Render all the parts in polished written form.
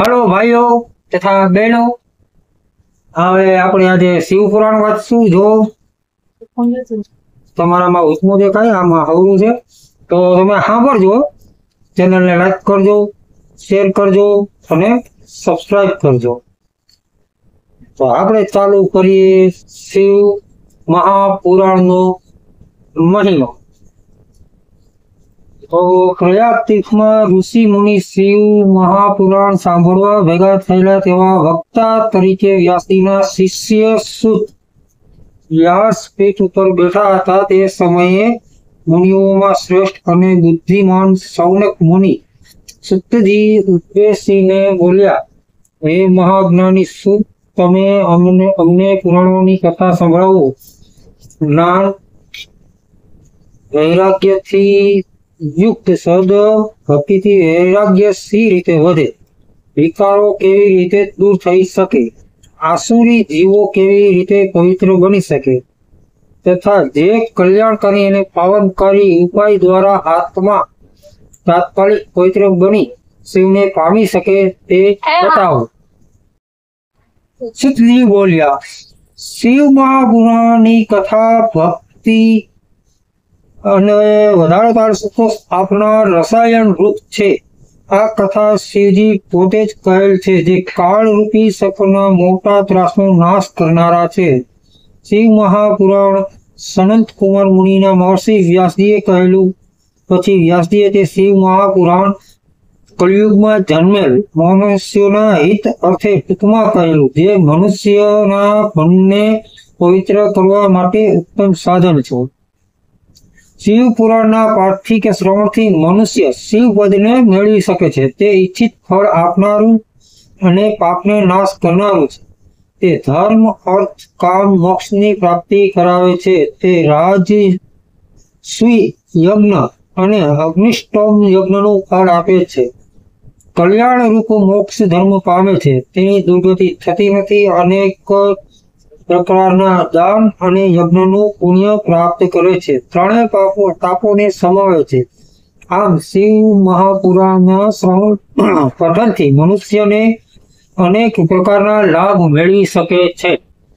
Hello भाइयों तथा बहनों, હવે આપણે આજે શિવપુરાણ વાંચશું। જો તમારામાં ઉષ્મો દેખાય આમાં હવરું છે તો તમે સાંભળજો, ચેનલને લાઈક કરજો, શેર કરજો અને સબસ્ક્રાઇબ કરજો। તો આપણે ચાલુ કરીએ શિવ મહાપુરાણનો મહિનો। તો પ્રયાગ તીર્થમાં ઋષિ મુનિ શિવ મહાપુરાણ સાંભળવા ભેગા થયેલા તેવા વક્તા તરીકે વ્યાસજીના શિષ્ય સુત વ્યાસપીઠ ઉપર બેઠા હતા। તે સમયે મુનિઓમાં શ્રેષ્ઠ અને બુદ્ધિમાન સૌનક મુનિ સુતજી બેસીને બોલ્યા, હે મહાજ્ઞાની સુત, તમે અમને પુરાણોની કથા સંભળાવો। જ્ઞાન વૈરાગ્યથી યુક્ત સદ ભક્તિથી વૈરાગ્ય સી રીતે વધે, વિકારો કેવી રીતે દૂર થઈ શકે, આસુરી જીવો કેવી રીતે પવિત્ર બની શકે, તથા જે કલ્યાણકારી અને પાવનકારી ઉપાય દ્વારા આત્મા તાત્કાલિક પવિત્ર બની શિવને પામી શકે તે બતાવો। સુતજી બોલ્યા, શિવ મહાપુરાણની કથા ભક્તિ અને વધારે સુખો આપનાર રસાયણ રૂપ છે। આ કથા શિવજી પોતે જ કહેલ છે, જે કાળરૂપી સર્પના મોટા ત્રાસનો નાશ કરનારા છે। શિવ મહાપુરાણ સનંત કુમાર મુનિના મહર્ષિ વ્યાસજીએ કહેલું। પછી વ્યાસજીએ તે શિવ મહાપુરાણ કળિયુગમાં જન્મેલ મનુષ્યોના હિત અર્થે ટૂંકમાં કહેલું, જે મનુષ્યના મનને પવિત્ર કરવા માટે ઉત્તમ સાધન છે। શિવ પુરાણના પાઠથી કે શ્રવણથી મનુષ્ય શિવ પદને મેળવી શકે છે। તે ઈચ્છિત ફળ આપનારું અને પાપને નાશ કરનારું છે। તે ધર્મ, અર્થ, કામ, મોક્ષની પ્રાપ્તિ કરાવે છે। તે રાજસૂય યજ્ઞ અને અગ્નિષ્ટોમ યજ્ઞનું ફળ આપે છે। કલ્યાણ રૂપ મોક્ષ ધર્મ પામે છે। તેની દુર્ગતિ થતી નથી। અનેક પ્રકારના દાન અને યજ્ઞનું પુણ્ય પ્રાપ્ત કરે છે। ત્રણેય તાપોને સમાવે છે। આમ શિવ મહાપુરાણના શ્રવણ પઠનથી મનુષ્યને અનેક પ્રકારના લાભ મેળવી શકે છે।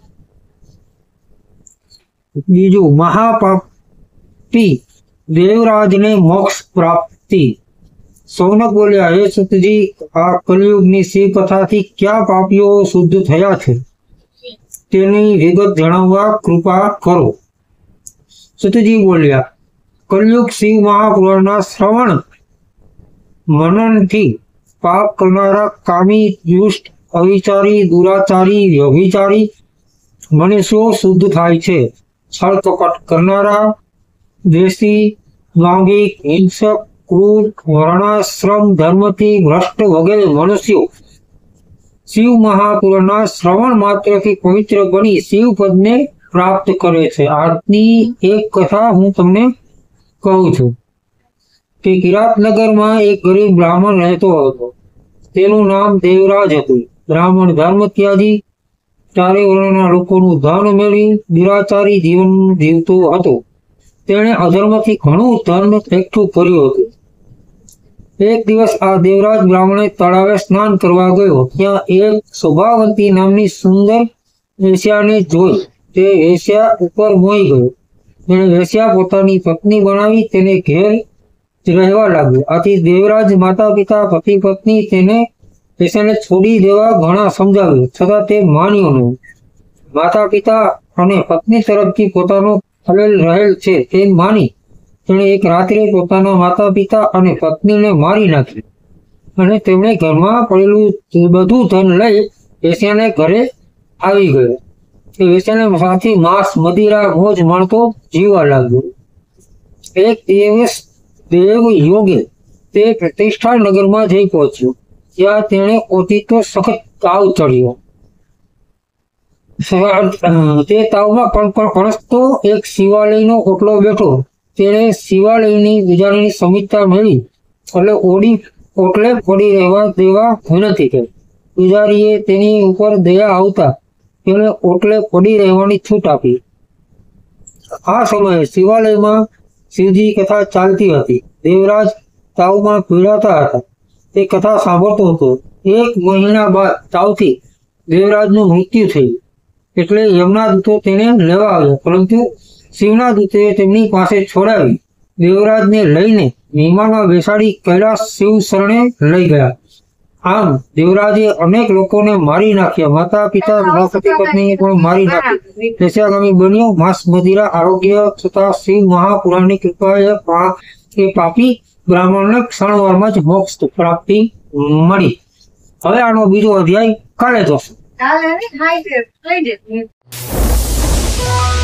બીજું, મહાપાપી દેવરાજને મોક્ષ પ્રાપ્તિ। સૌનક બોલ્યા, હે સુતજી, આ કલિયુગની શિવ કથાથી ક્યાં પાપીઓ શુદ્ધ થયા છે તેની વિગત જણાવવા કૃપા કરો। સુતજી બોલ્યા, કલયુગ શિવ મહાપુરાણના શ્રવણ મનનથી પાપ કરનારા કામી, દુષ્ટ, અવિચારી, દુરાચારી, વ્યભિચારી મનુષ્યો શુદ્ધ થાય છે। છળ કપટ કરનારા, દ્વેષી, લૌંગિક, હિંસક, ક્રૂર, વર્ણાશ્રમ ધર્મથી ભ્રષ્ટ વગેરે મનુષ્યો શિવ મહાપુરાણના શ્રવણ માત્રથી પવિત્ર બની શિવ પદને પ્રાપ્ત કરે છે। આજની એક કથા હું તમને કહું છું કે કિરાતનગરમાં એક ગરીબ બ્રાહ્મણ રહેતો હતો। તેનું નામ દેવરાજ હતું। બ્રાહ્મણ ધર્મ ત્યાગી, ચારે વર્ણના લોકોનું ધન મેળવી દુરાચારી જીવન જીવતો હતો। તેણે અધર્મથી ઘણું ધન એકઠું કર્યું હતું। એક દિવસ આ દેવરાજ બ્રાહ્મણે તળાવે સ્નાન કરવા ગયો। ત્યાં એક શોભાવંતી નામની સુંદર વેશ્યાને જોઈ। તે વેશ્યા ઉપર મોહી ગયો। તેણે વેશ્યા પોતાની પત્ની બનાવી તેને ઘેર જ રહેવા લાગ્યો। આથી દેવરાજ માતા પિતા પતિ પત્ની તેને વેશ્યાને છોડી દેવા ઘણા સમજાવ્યું, છતાં તે માન્યો નહીં। માતા પિતા અને પત્ની તરફથી પોતાનો ખલેલ રહેલ છે તેમ માની તેણે એક રાત્રે પોતાના માતા પિતા અને પત્નીને મારી નાખી અને તેમણે ઘરમાં પડેલું બધું ધન લઈ વેશ્યાને ઘરે આવી ગયો। તે વેશ્યાને સાથે માંસ, મદિરા, મોજ માણતો જીવવા લાગ્યો। એક દિવસ દેવ યોગે તે પ્રતિષ્ઠા નગરમાં જઈ પહોંચ્યો। ત્યાં તેણે ઓચિતો સખત તાવ ચડ્યો। તે તાવમાં કણસતો એક શિવાલયનો ઓટલો બેઠો। તેણે શિવાલયની પૂજારીની સમીક્ષા મેળવી એટલે ઓટલે પડી રહેવા દેવા વિનંતી કરી। પૂજારીએ તેની ઉપર દયા આવતા તેણે ઓટલે પડી રહેવાની છૂટ આપી। આ સમયે શિવાલયમાં શિવજી કથા ચાલતી હતી। દેવરાજ તાવમાં પીડાતા હતા। તે કથા સાંભળતો હતો 1 મહિના બાદ તાવથી દેવરાજનું મૃત્યુ થયું, એટલે યમના દૂતો તેને લેવા આવ્યા, પરંતુ શિવના દૂતે તેમની પાસે છોડાવી દેવરાજને લઈને વિમાનમાં બેસાડી કૈલાસ શિવ શરણે લઈ ગયા. આમ દેવરાજે અનેક લોકોને મારી નાખ્યા, માતા પિતા પતિ પત્નીને પણ મારી નાખી. દેશાગામી બન્યો. માંસ મદિરા આરોગ્ય તથા શિવ મહાપુરાણની કૃપાએ એ પાપી બ્રાહ્મણને ક્ષણવારમાં જ મોક્ષ પ્રાપ્તિ મળી. હવે આનો બીજો અધ્યાય કાલે જોશું.